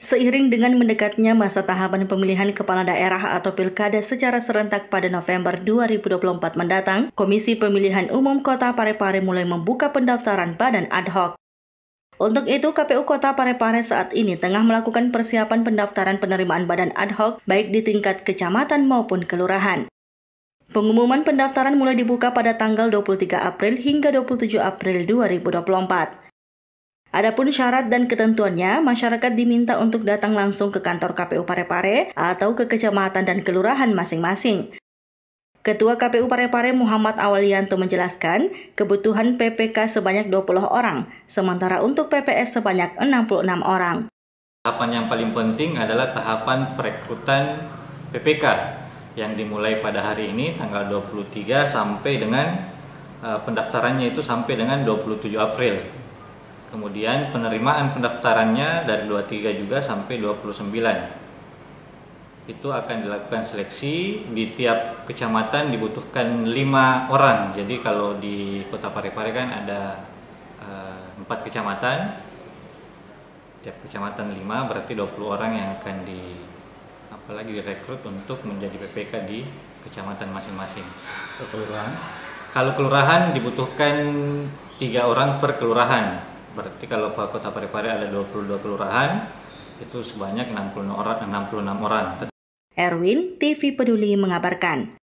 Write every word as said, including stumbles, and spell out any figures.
Seiring dengan mendekatnya masa tahapan pemilihan kepala daerah atau pilkada secara serentak pada November dua ribu dua puluh empat mendatang, Komisi Pemilihan Umum Kota Parepare mulai membuka pendaftaran badan ad hoc. Untuk itu, K P U Kota Parepare saat ini tengah melakukan persiapan pendaftaran penerimaan badan ad hoc baik di tingkat kecamatan maupun kelurahan. Pengumuman pendaftaran mulai dibuka pada tanggal dua puluh tiga April hingga dua puluh tujuh April dua ribu dua puluh empat. Adapun syarat dan ketentuannya, masyarakat diminta untuk datang langsung ke kantor K P U Parepare atau ke kecamatan dan kelurahan masing-masing. Ketua K P U Parepare Muhammad Awalianto menjelaskan, kebutuhan P P K sebanyak dua puluh orang, sementara untuk P P S sebanyak enam puluh enam orang. Tahapan yang paling penting adalah tahapan perekrutan P P K yang dimulai pada hari ini tanggal dua puluh tiga sampai dengan uh, pendaftarannya itu sampai dengan dua puluh tujuh April. Kemudian penerimaan pendaftarannya dari dua puluh tiga juga sampai dua puluh sembilan. Itu akan dilakukan seleksi, di tiap kecamatan dibutuhkan lima orang. Jadi kalau di Kota Parepare kan ada empat uh, kecamatan, tiap kecamatan lima, berarti dua puluh orang yang akan di apalagi direkrut untuk menjadi P P K di kecamatan masing-masing. Kelurahan? Kalau kelurahan dibutuhkan tiga orang per kelurahan. Berarti kalau Kota Parepare ada dua puluh dua kelurahan, itu sebanyak enam puluh enam orang. enam puluh enam orang. Erwin, T V Peduli mengabarkan.